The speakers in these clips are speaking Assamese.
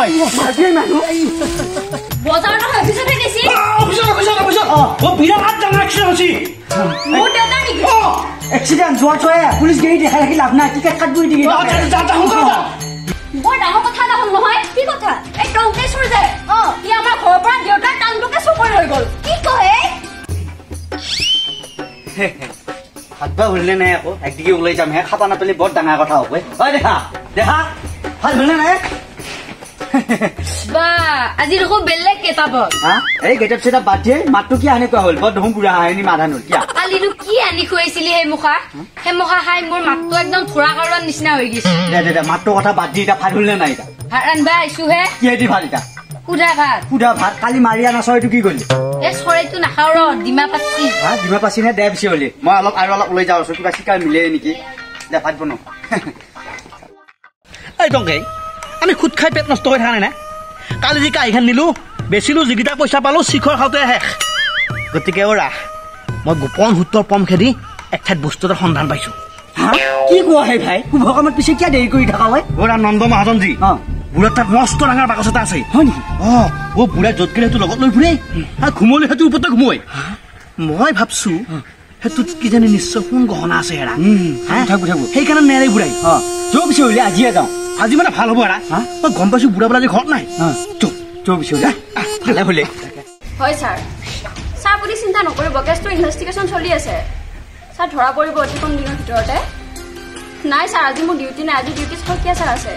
হয় মাঝে মানুহ বজাৰ নহয় অফিচতে গৈছি অফিচত ও বিৰাট ডাঙৰ এক্সিডেণ্ট হৈছে মোৰ দেউতা নেকি এক্সিডেণ্ট যোৱা পুলিচ গাড়ী দেখা ৰাখি লাভ নাই টিকেট কাট কৰি দিয়ে বৰ ডাঙৰ কথা এটা হ'ল নহয় কি কথা এই টংকেশ্বৰ যে ই আমাৰ ঘৰৰ পৰা দেউতাৰ টাংটোকে চুৰ হৈ গ'ল কি কয় হাতবা হলনে নাই আকৌ একদিকে ওলাই যাম হে খাবা নাপালে বৰ ডাঙৰ কথা হ'ব হয় দেখা দেখা ভাল হলনে নাই বা আজি দেখো বেলেগ কেতাব এই গেটআপ সেটআপ বাদ দিয়ে মাতটো কি এনেকুৱা হ'ল বৰ দেখোন বুঢ়া হাঁহি মাথা নল কিয়া কালিনো কি আনি খুৱাইছিলি সেই মুখা খাই মোৰ মাতটো একদম থোৰা কাৰোৱাৰ নিচিনা হৈ গৈছে দে মাতটো কথা বাদ দি এটা ভাল হলনে নাই এটা ভাত ৰান্ধবা আহিছোহে কিহেদি ভাল এটা সুধা ভাত কালি মাৰি আনা চৰাইটো কি কৰিলি এই চৰাইটো নাখাওঁ ৰ ডিমা পাচি ডিমা পাচি নে দে পিছে হলি মই আৰু অলপ ওলাই যাওঁ আছো কিবা চিকাৰ মিলে নেকি দে ভাত বনাওঁ এই টংকে আমি খুদ খাই পেট নষ্ট হৈ থকা নাই না কালি যি কাঁহীখন নিলো বেচিলো যিকেইটা পইচা পালো শিখৰ খাওঁতে শেষ গতিকে ওৰা মই গোপন সূত্ৰৰ পম খেদি এক ঠাইত বস্তু এটাৰ সন্ধান পাইছো কি কোৱা হে ভাই শুভ কামত পিছে কিয় দেৰি কৰি থকা হয় ওৰা নন্দ মহাজনজী বুঢ়াৰ তাত মস্ত ডাঙৰ বাকচ এটা আছে হয় নেকি বুঢ়াই য'ত গেলে সেইটো লগত লৈ ফুৰে ঘুমলি সেইটো ওপৰতে ঘুমোই মই ভাবছো সেইটোত কিজানি নিশ্চয় সোণ গহনা আছে হেৰা সেইকাৰণে নেৰে বুঢ়াই যোৱা পিছে হলে আজিয়ে যাওঁ আজি মানে ভাল হ'ব হেৰা মই গম পাইছো বুঢ়া বোলা ঘৰত নাই যোৱা পিছে হলে ভালে হলে হয় ছাৰ ছাৰ আপুনি চিন্তা নকৰিব কেছটো ইনভেষ্টিগেশ্যন চলি আছে ছাৰ ধৰা পৰিব অতি কম দিনৰ ভিতৰতে নাই ছাৰ আজি মোৰ ডিউটি নাই আজি ডিউটি সকিয়া ছাৰ আছে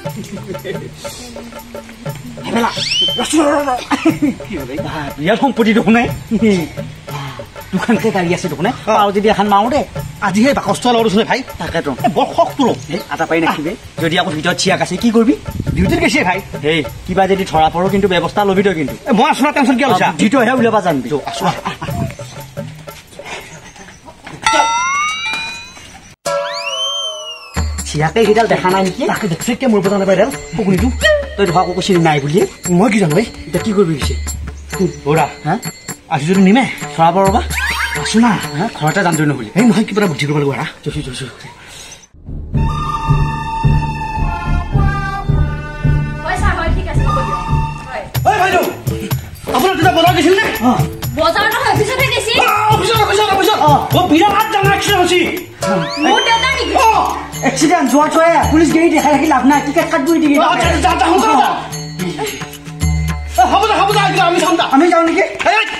ইয়াৰ সম্পত্তি দেখোন নাই দোকানতে গাড়ী আছে দেখোন আৰু যদি এখন মাৰো দে আজি সেই বাকচটো লগত চলে ভাই তাকেতো বৰ শখ তোৰ আটা পাই নাখিবি যদি আকৌ ভিতৰত চিয়াক আছে কি কৰিবি ডিউটিত গৈছে ভাই হেই কিবা যদি ধৰা পৰো কিন্তু ব্যৱস্থা লবি তই কিন্তু মই আছো না টেনচন কিয় লৈছা ভিতৰহে উলিয়াবা জানবি আছো চিয়াকে সেইডাল দেখা নাই নেকি তাকে দেখছে কিয় মোৰ পৰা নাপাই ডাল শুনিছো তই ধৰা আকৌ চিনি নাই বুলি মই কি জানো এতিয়া কি কৰিবি পিছে বৰা আজি যদি নিমে ধৰা পৰবা আছো না ঘৰতে যাম তই নহ'লে এই নহয় কিবা এটা বুদ্ধি কৰিব লাগিব জৈছো আপোনাৰ তেতিয়া বজাৰ গৈছিল নে বজাৰ নহয় অফিচতে গৈছি অফিচত ও বিৰাট ডাঙৰ এক্সিডেণ্ট হৈছে মোৰ দেউতা নেকি এক্সিডেণ্ট যোৱা পুলিচ গাড়ী দেখা ৰাখি লাভ নাই টিকেট কাট কৰি দিয়ে হ'ব দে আমি যাম দা আমি যাওঁ নেকি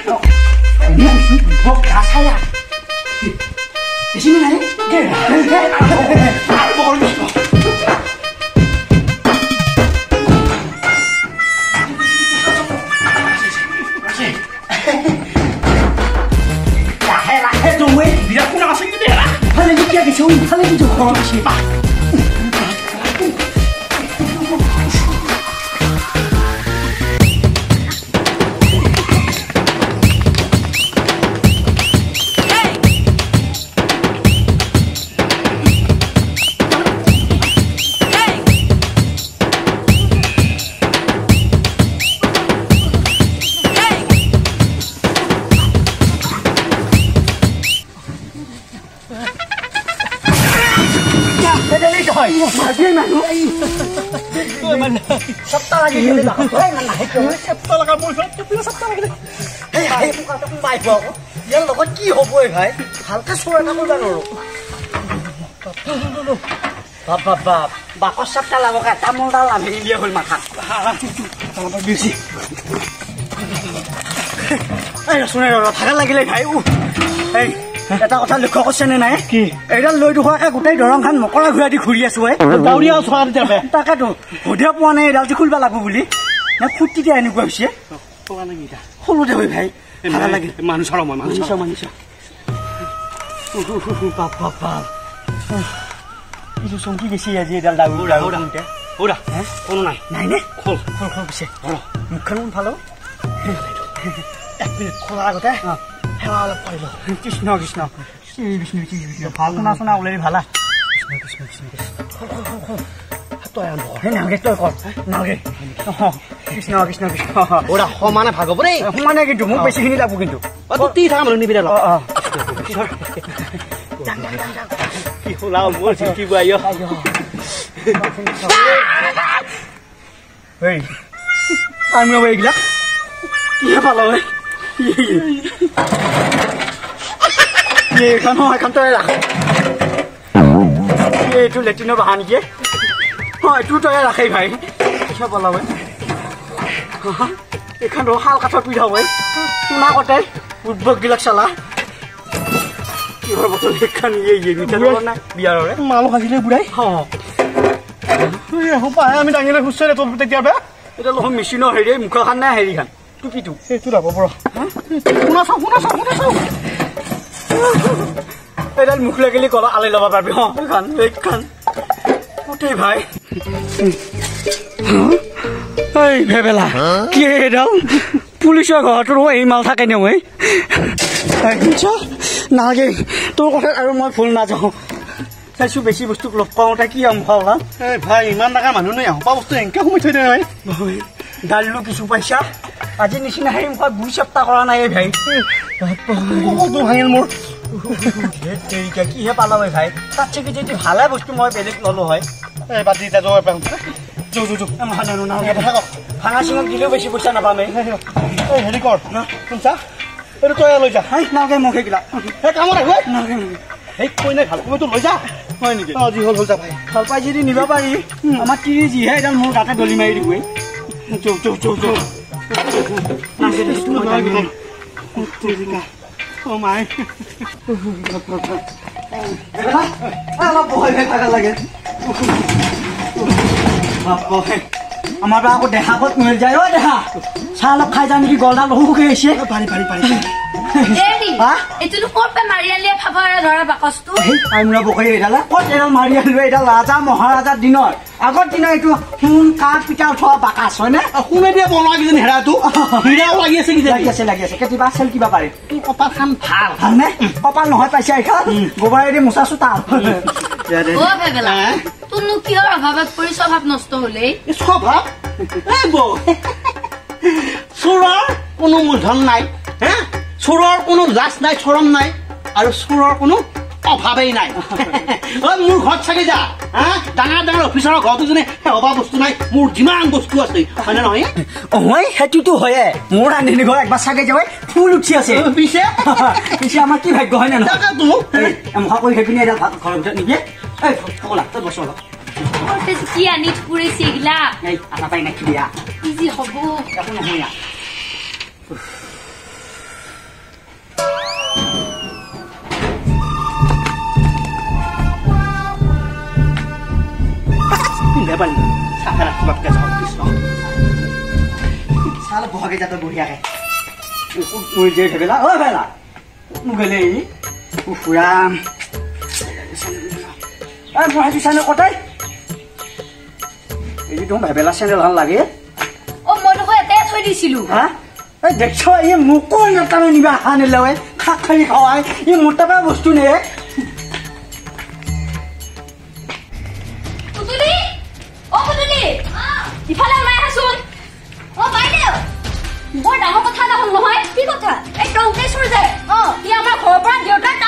লাহে তুমি বিৰাট কোন আছে কি দে ভালে কি কিছু ভালে কিছু ঘৰ আছে ইয়াৰ লগত কি হ'ব ভাই ভালকে চোৰ এটা কৰিব নোৱাৰো বাকচ চাপটা লাগা তামোলডাল আমি দিয়া হ'ল মাথা শুনে ভাগা লাগিলে ভাই এটা কথা লক্ষ্য কৰিছেনে নাই কি এইডাল লৈ দুখোৱাকে গোটেই দৰংখন মকৰা ঘূৰাই দি ঘূৰি আছো তাকেতো সুধিয়া পোৱা নাই এইডাল যে খুলিব লাগব বুলি নে ফুৰ্তিতে এনেকুৱা হৈছে সৰুতে হৈ ভাই ভাগা লাগিল মানুহ চমকি গৈছে আজি এডাল ডাঙৰ কোনো নাই নাই নে খোল পিছে মুখখন ভাল এক মিনিট খোলাৰ আগতে সেৱা অলপ কৰিলো কৃষ্ণ কৃষ্ণ বিষ্ণু ভাল শুনা শুনা ওলাই ভালা কৃষ্ণ তই নাগে তই কৰ নাগে কৃষ্ণ কৃষ্ণ কৃষ্ণ ওরা সমানে ভাগব রে সমানে কিন্তু মোক বেছিখিনি লাগব কিন্তু তুই থাকা মানুহ নিবি কি হলা মোৰ কি বাইও এই আমি এইবিলাক কিহে পালো এইখন এখন তই ৰাখ এইটো লেট্ৰিনৰ বাহা নেকি এইটো তই ৰাখেই ভাই কিহে পালো এইখন শাল কাঠৰ পিঠা হয় শুনা কতে উদ্ভোগবিলাক চালা কিহৰ বটল এইখন নাই বিয়াৰৰে মালো খাইছিলে বুঢ়াই আমি দাঙিলে খুচৰে তোৰ তেতিয়া বেয়া এটা লহ মেচিনৰ হেৰি মুখখন নাই হেৰিখন টুপিটো সেইটো যাব বৰ শুনা চাওঁ এডাল মুখ লাগিলে কলা আলাই ল'ব পাৰিবি এইখন গোটেই ভাই এই ভেবেলা কি এডাল পুলিচৰ ঘৰটোৰ এই মাল থাকে নে মই নালাগে তোৰ কথাত আৰু মই ভুল নাযাওঁ চাইছো বেছি বস্তু লগ পাওঁতে কি খাওঁলা এই ভাই ইমান টকা মানুহ নাই হোপা বস্তু এনেকৈ সোমাই থৈ দিয়ে ভাই দালিলো কিছু পইচা আজি নিচিনা সেই মুখত 2 সপ্তাহ কৰা নাই ভাই ভাঙিল মোৰ কিহে পালো ভাই তাত চাগে যদি ভালে বস্তু মই বেলেগ ললো হয় এই বাদ দি ভাঙা চিঙক দিলেও বেছি পইচা নাপামেই হেৰি কৰ শুনছা এইটো তই লৈ যা নালাগে মোক সেইবিলাক সেই কামত আহিব নালাগে সেই কৈ নাই ভাল সময়তো লৈ যা হয় নেকি যি হ'ল যা ভাই ভাল পাই যদি নিব পাৰি আমাৰ তিৰি যিহে এডাল মোৰ গাতে দলি মাৰি দিবই আমাৰ পৰা আকৌ দেখা ক'ত মিল যায় ঐ দেখা চাহ অলপ খাই যাওঁ নেকি গলডাল বহুকে আহিছে পাৰি ৰাজা মহাৰাজাৰ দিনৰ আগৰ দিনৰ এইটো সোণ কাঠ পিতাল থোৱা বাকাচ হয় নে সোণে দিয়ে বনোৱা কিজন হেৰাটো হীৰাও লাগি আছে কেতিয়াবা চেল কিবা পাৰে কপাল খান ভাল নে কপাল নহয় পাইছে এইখন গোবৰেদি মোচা চোতা তোৰনো কিহৰ অভাৱত পৰি স্বভাৱ নষ্ট হলে স্বভাৱ চোৰৰ কোনো মূলধন নাই চোৰৰ কোনো লাজ নাই চৰম নাই আৰু চোৰৰ কোনো অভাৱেই নাই মোৰ ঘৰত চাগে যা ডাঙৰ অফিচাৰৰ ঘৰতো যেনে অভাৱ বস্তু নাই মোৰ যিমান বস্তু আছে হয়নে নহয় হয় সেইটোতো হয়ে মোৰ ৰান্ধনী ঘৰ একবাৰ চাগে যাবই ফুল উঠি আছে পিছে আমাৰ কি ভাগ্য হয় নে নহয় কৰি সেইপিনি এডাল ভাত ঘৰৰ ভিতৰত নিদিয়ে বছৰ কি আনি ফুৰিছে এইগিলা আটা পাই নাখি দিয়া ইজি হব একো নহয় বহাগে যাতে বঢ়িয়াকে ভেবেলা অ ভেলা মোক গেলে ফুৰাম বহাইছো চানে কটাই এই তোমাৰ ভেবেলা চেনেল ভাল লাগে অ মই দেখো এটাই থৈ দিছিলো দেখছ এই মোকো নেতানে নিবা আনিলে খাক খালি খাওয়াই এই মোটাবা বস্তু নে ইফালে ওলাই আহাচোন অ বাইদেউ বৰ ডাঙৰ কথা এটা হ'ল নহয় কি কথা এই টংকেশ্বৰ যে সি আমাৰ ঘৰৰ পৰা দেউতাক